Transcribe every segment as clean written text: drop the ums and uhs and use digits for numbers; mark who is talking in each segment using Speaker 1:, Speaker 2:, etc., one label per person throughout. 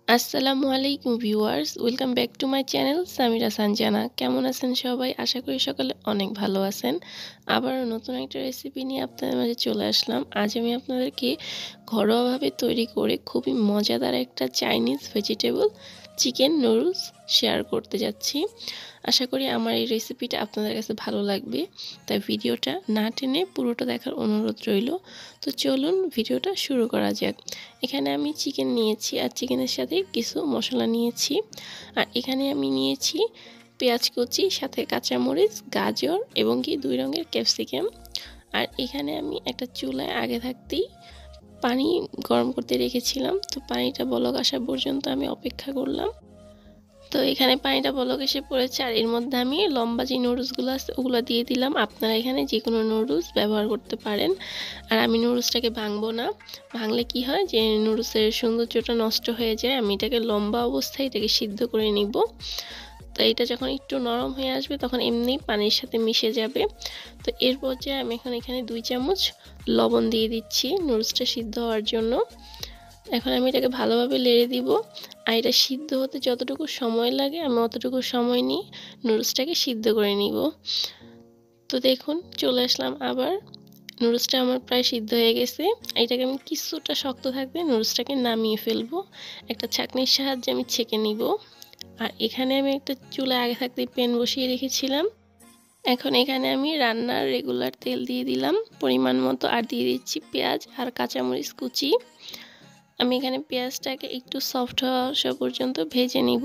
Speaker 1: আসসালামু আলাইকুম viewers, welcome back to my channel Samira Sanjana. কেমন আছেন সবাই? আশা করি সকালে অনেক ভালো আছেন। আবারও নতুন একটা রেসিপি নিয়ে আপনাদের মাঝে চলে আসলাম। আজ আমি আপনাদেরকে ঘরোয়াভাবে তৈরি করে খুবই মজাদার একটা Chinese vegetable chicken noodles share করতে যাচ্ছি। আশা করি আমার এই রেসিপিটা আপনাদের কাছে ভালো লাগবে, তাই ভিডিওটা না টেনে পুরোটা দেখার অনুরোধ রইল। তো চলুন ভিডিওটা শুরু করা যাক। এখানে আমি চিকেন নিয়েছি আর চিকেনের সাথে কিছু মশলা নিয়েছি। আর এখানে আমি নিয়েছি পেঁয়াজ কুচি, সাথে কাঁচামরিচ, গাজর এবং কি 2 রঙের ক্যাপসিকাম। আর এখানে আমি একটা চুলায় আগে থাকতেই পানি গরম করতে রেখেছিলাম। তো পানিটা বলক আসা পর্যন্ত আমি অপেক্ষা করলাম। তো এখানে পানিটা বলক এসে পড়েছে আর এর মধ্যে আমি লম্বা যে নুডলসগুলো আছে ওগুলো দিয়ে দিলাম। আপনারা এখানে যে কোনো নুডলস ব্যবহার করতে পারেন। আর আমি নুডলসটাকে ভাঙবো না, ভাঙলে কি হয় যে নুডলসের সৌন্দর্যটা নষ্ট হয়ে যায়। আমি এটাকে লম্বা অবস্থায় এটাকে সিদ্ধ করে নিব। তো এটা যখন একটু নরম হয়ে আসবে তখন এমনি পানির সাথে মিশে যাবে। তো এর পর্যায়ে আমি এখানে 2 চামচ লবণ দিয়ে দিচ্ছি নুডলসটা সিদ্ধ হওয়ার জন্য। এখন আমি এটাকে ভালোভাবে নেড়ে দিব। আর এটা সিদ্ধ হতে যতটুকু সময় লাগে আমি অতটুকু সময় নিয়ে নুডলসটাকে সিদ্ধ করে নিব। তো দেখুন চলে আসলাম আবার। নুডলসটা আমার প্রায় সিদ্ধ হয়ে গেছে। এটাকে আমি কিছুটা শক্ত থাকবে নুডলসটাকে নামিয়ে ফেলবো। একটা ছাঁকনির সাহায্যে আমি ছেঁকে নিব। আর এখানে আমি একটা চুলায় আগে থাকতে প্যান বসিয়ে রেখেছিলাম। এখন এখানে আমি রান্নার রেগুলার তেল দিয়ে দিলাম পরিমাণ মতো, আর দিয়ে দিচ্ছি পেঁয়াজ আর কাঁচামরিচ কুচি। আমি এখানে পেঁয়াজটাকে একটু সফট হওয়া পর্যন্ত ভেজে নিব।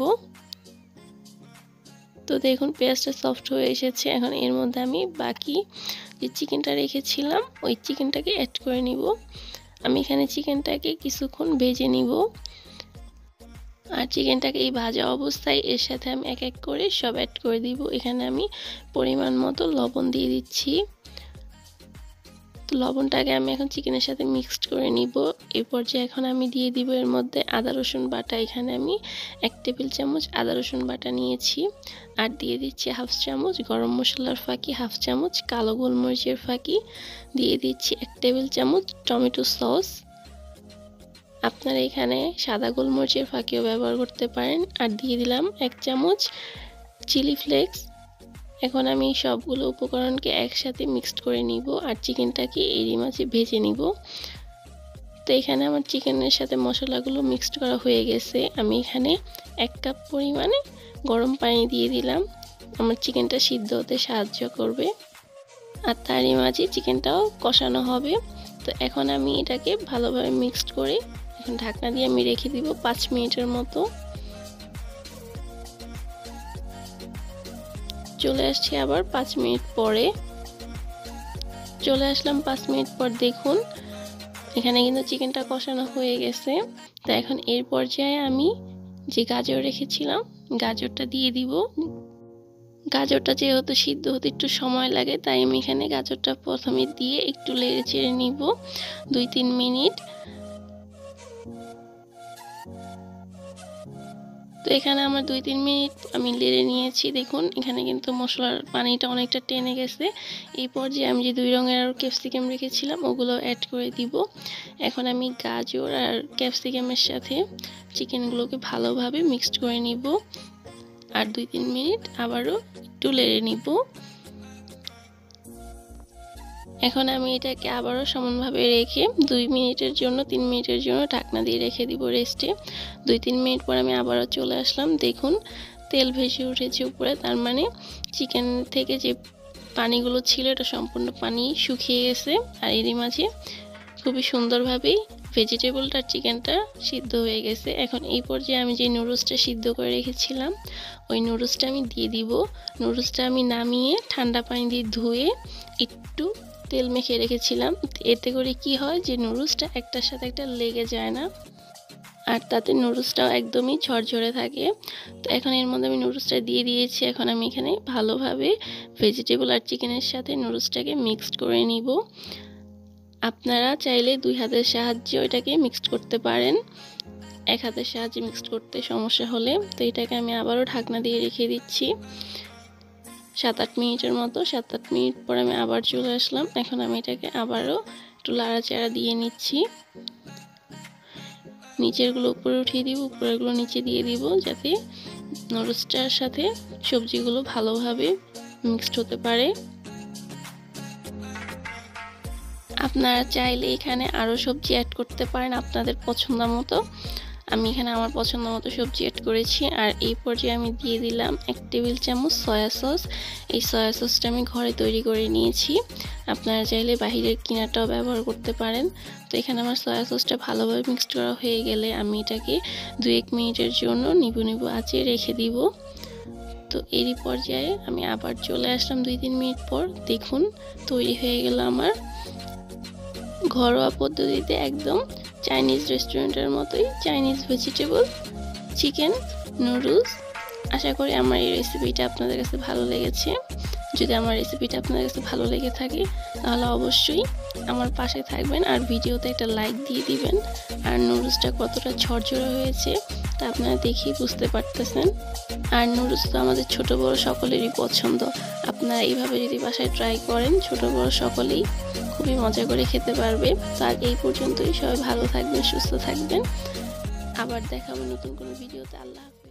Speaker 1: তো দেখুন পেঁয়াজটা সফট হয়ে এসেছে। এখন এর মধ্যে আমি বাকি যে চিকেনটা রেখেছিলাম ওই চিকেনটাকে অ্যাড করে নিব। আমি এখানে চিকেনটাকে কিছুক্ষণ ভেজে নিব। আর চিকেনটাকে এই ভাজা অবস্থায় এর সাথে আমি এক এক করে সব অ্যাড করে দিব। এখানে আমি পরিমাণ মতো লবণ দিয়ে দিচ্ছি। তো লবণটাকে আমি এখন চিকেনের সাথে মিক্সড করে নিব। এরপর যে এখন আমি দিয়ে দিব এর মধ্যে আদা রসুন বাটা। এখানে আমি 1 টেবিল চামচ আদা রসুন বাটা নিয়েছি। আর দিয়ে দিচ্ছি হাফ চামচ গরম মশলার ফাঁকি, হাফ চামচ কালো গোলমরিচের ফাঁকি, দিয়ে দিচ্ছি 1 টেবিল চামচ টমেটো সস। আপনারা এখানে সাদা গোলমরিচের ফাঁকিও ব্যবহার করতে পারেন। আর দিয়ে দিলাম 1 চামচ চিলি ফ্লেক্স। এখন আমি সবগুলো উপকরণকে একসাথে মিক্সড করে নিব আর চিকেনটাকে এরই মাঝে ভেজে নিব। তো এখানে আমার চিকেনের সাথে মশলাগুলো মিক্সড করা হয়ে গেছে। আমি এখানে 1 কাপ পরিমাণে গরম পানি দিয়ে দিলাম, আমার চিকেনটা সিদ্ধ হতে সাহায্য করবে। আর তারই মাঝে চিকেনটাও কষানো হবে। তো এখন আমি এটাকে ভালোভাবে মিক্সড করে এখন ঢাকনা দিয়ে আমি রেখে দিব 5 মিনিটের মতো। চলে আসছি আবার 5 মিনিট পরে। চলে আসলাম 5 মিনিট পর। দেখুন এখানে কিন্তু চিকেনটা কষানো হয়ে গেছে। তো এখন এর পর্যায়ে আমি যে গাজর রেখেছিলাম গাজরটা দিয়ে দিব। গাজরটা যেহেতু সিদ্ধ হতে একটু সময় লাগে তাই আমি এখানে গাজরটা প্রথমে দিয়ে একটু নেড়ে চেড়ে নিব 2-3 মিনিট। তো এখানে আমার 2-3 মিনিট আমি নেড়ে নিয়েছি। দেখুন এখানে কিন্তু মশলার পানিটা অনেকটা টেনে গেছে। এই পর্যায়ে আমি যে 2 রঙের আর ক্যাপসিকাম রেখেছিলাম ওগুলো অ্যাড করে দিব। এখন আমি গাজর আর ক্যাপসিকামের সাথে চিকেনগুলোকে ভালোভাবে মিক্সড করে নিব। আর 2-3 মিনিট আবারও একটু নেড়ে নিব। এখন আমি এটাকে আবারও সমানভাবে রেখে 2 মিনিটের জন্য 3 মিনিটের জন্য ঢাকনা দিয়ে রেখে দিব রেস্টে। 2-3 মিনিট পর আমি আবারও চলে আসলাম। দেখুন তেল ভেসে উঠেছে উপরে, তার মানে চিকেন থেকে যে পানিগুলো ছিল এটা সম্পূর্ণ পানি শুকিয়ে গেছে। আর এরই মাঝে খুবই সুন্দরভাবেই ভেজিটেবলটা চিকেনটা সিদ্ধ হয়ে গেছে। এখন এই পর্যায়ে আমি যে নুডলসটা সিদ্ধ করে রেখেছিলাম ওই নুডলসটা আমি দিয়ে দিব। নুডলসটা আমি নামিয়ে ঠান্ডা পানি দিয়ে ধুয়ে একটু তেল মেখে রেখেছিলাম। এতে করে কি হয় যে নুডলসটা একটার সাথে একটা লেগে যায় না, আর তাতে নুডলসটাও একদমই ঝরঝরে থাকে। তো এখন এর মধ্যে আমি নুডলসটা দিয়ে দিয়েছি। এখন আমি এখানে ভালোভাবে ভেজিটেবল আর চিকেনের সাথে নুডলসটাকে মিক্সড করে নিব। আপনারা চাইলে 2 হাতের সাহায্যে ওইটাকে মিক্সড করতে পারেন, 1 হাতের সাহায্যে মিক্সড করতে সমস্যা হলে। তো এটাকে আমি আবারও ঢাকনা দিয়ে রেখে দিচ্ছি 7-8 মিনিটের মতো। 7-8 মিনিট পর আমি আবার চলে আসলাম। এখন আমি এটাকে আবারও একটু লাড়াচাড়া দিয়ে নিচ্ছি। নিচেরগুলো উপরে উঠিয়ে দিব, উপরেরগুলো নিচে দিয়ে দিব, যাতে নুডলসটার সাথে সবজিগুলো ভালোভাবে মিক্সড হতে পারে। আপনারা চাইলে এখানে আরও সবজি অ্যাড করতে পারেন আপনাদের পছন্দ মতো। আমি এখানে আমার পছন্দ মতো সবজি অ্যাড করেছি। আর এই পর্যায়ে আমি দিয়ে দিলাম 1 টেবিল চামচ সয়া সস। এই সয়া সসটা আমি ঘরে তৈরি করে নিয়েছি, আপনারা চাইলে বাহিরের কিনাটাও ব্যবহার করতে পারেন। তো এখানে আমার সয়া সসটা ভালোভাবে মিক্সড করা হয়ে গেলে আমি এটাকে 2-1 মিনিটের জন্য নিবু আঁচে রেখে দিব। তো এরই পর্যায়ে আমি আবার চলে আসলাম 2-3 মিনিট পর। দেখুন তৈরি হয়ে গেল আমার ঘরোয়া পদ্ধতিতে একদম চাইনিজ রেস্টুরেন্টের মতোই চাইনিজ ভেজিটেবল চিকেন নুডলস। আশা করি আমার এই রেসিপিটা আপনাদের কাছে ভালো লেগেছে। যদি আমার রেসিপিটা আপনাদের কাছে ভালো লেগে থাকে তাহলে অবশ্যই আমার পাশে থাকবেন আর ভিডিওতে একটা লাইক দিয়ে দিবেন। আর নুডলসটা কতটা ঝরঝরে হয়েছে তা আপনারা দেখেই বুঝতে পারতেছেন। আর নুডলস তো আমাদের ছোট বড় সকলেরই পছন্দ। আপনারা এইভাবে যদি বাসায় ট্রাই করেন, ছোট বড় সকলেই খুবই মজা করে খেতে পারবে। তো আজ এই পর্যন্তই, সবাই ভালো থাকবেন, সুস্থ থাকবেন। আবার দেখাবো নতুন কোনো ভিডিওতে। আল্লাহ হাফেজ।